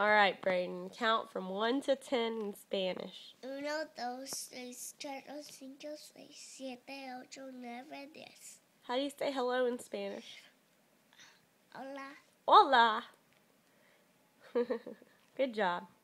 Alright, Braden, count from 1 to 10 in Spanish. 1, 2, 3, 4, 5, 6, 7, 8, 9, 10. How do you say hello in Spanish? Hola. Hola! Good job.